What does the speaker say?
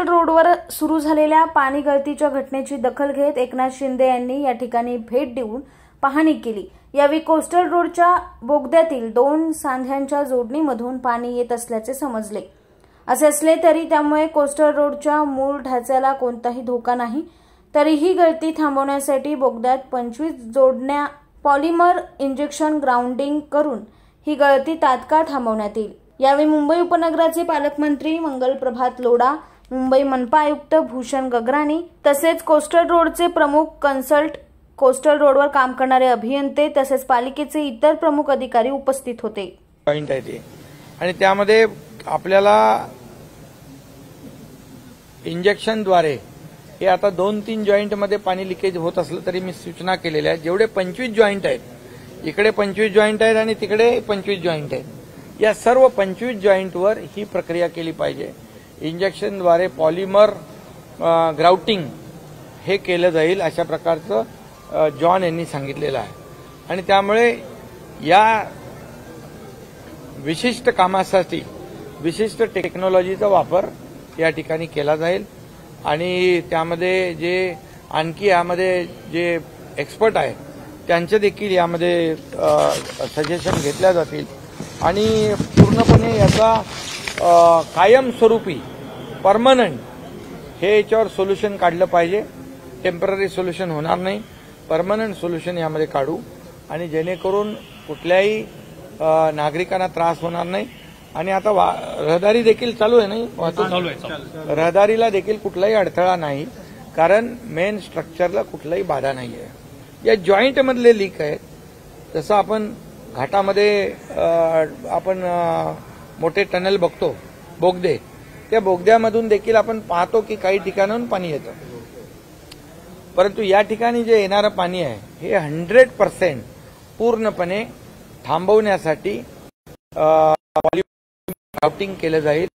रोडवर सुरू झालेल्या पाणी गळतीच्या घटनेची दखल घेत एकनाथ शिंदे यांनी या ठिकाणी भेट देऊन पाहणी केली। यावेळी कोस्टल रोडच्या बोगद्यातील 2 सांध्यांच्या जोडणीमधून पाणी येत असल्याचे समजले। असे असले तरी त्यामुळे कोस्टल रोडच्या मूळ ढाच्याला कोणताही धोका नाही, तरीही गळती थांबवण्यासाठी बोगद्यात 25 जोडण्या पॉलिमर इंजेक्शन ग्राउंडिंग करून ही गळती तात्काळ थांबवण्यात येईल। यावेळी मुंबई उपनगराचे पालकमंत्री मंगलप्रभात लोढा, मुंबई मनपा आयुक्त भूषण गगराणी तसेच कोस्टल रोडचे प्रमुख कन्सल्ट, कोस्टल रोडवर काम करणारे अभियंते तसेच पालिकेचे इतर प्रमुख अधिकारी उपस्थित होते। पॉइंट आहे ते आणि त्यामध्ये आपल्याला इंजेक्शनद्वारे हे आता 2-3 जॉइंट मध्ये पाणी लिकेज होत असलं तरी मी सूचना केलेल्या आहे। जेवढे 25 जॉइंट आहेत, इकडे 25 जॉइंट आहेत आणि तिकडे 25 जॉइंट आहेत, या सर्व 25 जॉइंटवर ही प्रक्रिया केली पाहिजे। इंजेक्शनद्वारे पॉलिमर ग्राउटिंग हे केलं जाईल अशा प्रकारचं जॉन यांनी सांगितलेलं आहे आणि त्यामुळे या विशिष्ट कामासाठी विशिष्ट टेक्नॉलॉजीचा वापर या ठिकाणी केला जाईल आणि त्यामध्ये जे आणखी यामध्ये जे एक्सपर्ट आहेत त्यांचे देखील यामध्ये सजेशन घेतल्या जातील आणि पूर्णपणे याचा कायमस्वरूपी परमनंट हे याच्यावर सोल्युशन काढलं पाहिजे। टेम्पररी सोल्युशन होणार नाही, परमनंट सोल्युशन यामध्ये काढू आणि जेणेकरून कुठल्याही नागरिकांना त्रास होणार नाही। आणि आता रहदारी देखील चालू आहे, नाही वाहतूक रहदारीला देखील कुठलाही अडथळा नाही, कारण मेन स्ट्रक्चरला कुठलाही बाधा नाही आहे। या जॉईंट मधले लीक आहेत, जसं आपण घाटामध्ये आपण मोठे टनल बघतो, बोगदे, त्या बोगद्यामधून देखील आपण पाहतो की काही ठिकाणाहून पाणी येतं, परंतु या ठिकाणी जे येणारं पाणी आहे हे 100% पूर्णपणे थांबवण्यासाठी ग्राउटिंग केलं जाईल।